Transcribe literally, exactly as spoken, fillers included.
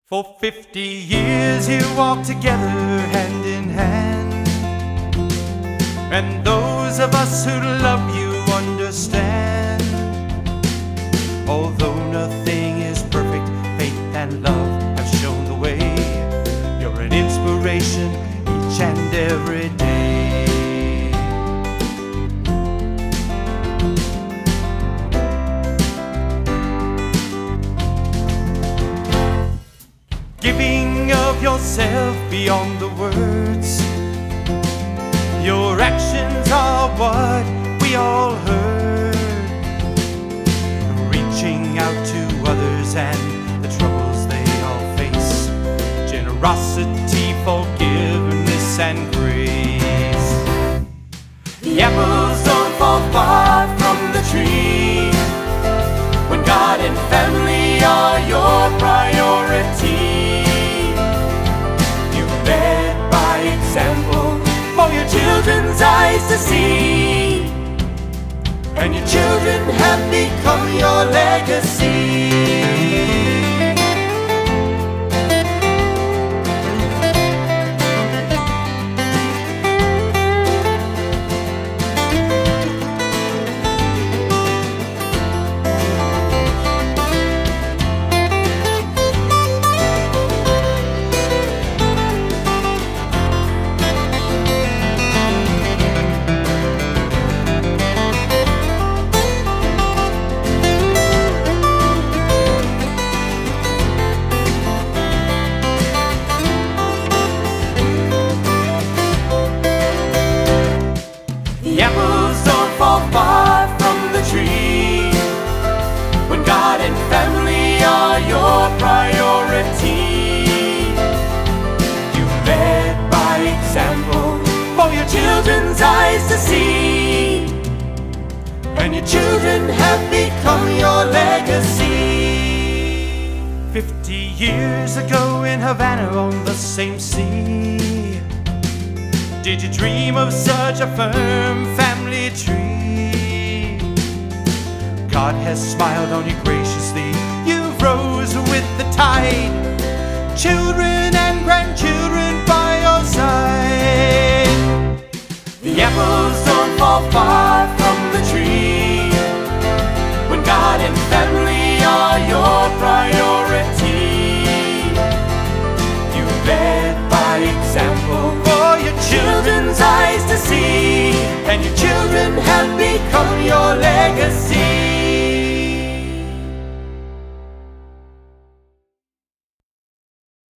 For fifty years you walked together hand in hand, and those of us who love you understand. Although nothing is perfect, faith and love have shown the way. You're an inspiration each and every day. Giving of yourself beyond the words, your actions are what we all heard. Reaching out to others and the troubles they all face, generosity, forgiveness and grace. The apples don't fall far from the tree when God and family are your priority. For your children's eyes to see, and your children have become your legacy. The apples don't fall far from the tree when God and family are your priority. You led by example for your children's eyes to see, and your children have become your legacy. Fifty years ago in Havana on the same sea, did you dream of such a firm family tree? God has smiled on you graciously. You rose with the tide, children and grandchildren by your side. The apples don't fall far